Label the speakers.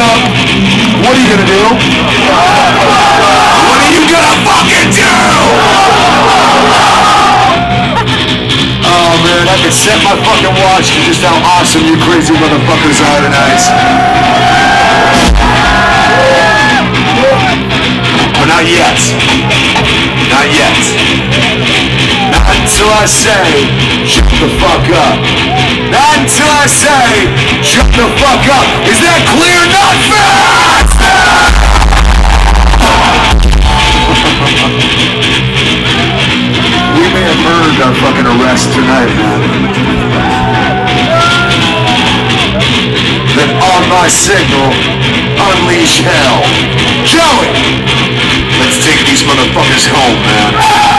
Speaker 1: up, what are you gonna do? What are you gonna fucking do? Oh man, I could set my fucking watch to just how awesome you crazy motherfuckers are tonight. But not yet. Not yet. Not until I say, shut the fuck up. Not until I say, shut the fuck up. Is that clear? Not fast! We may have earned our fucking arrest tonight, man. Then on my signal, unleash hell. Joey! Let's take these motherfuckers home, man.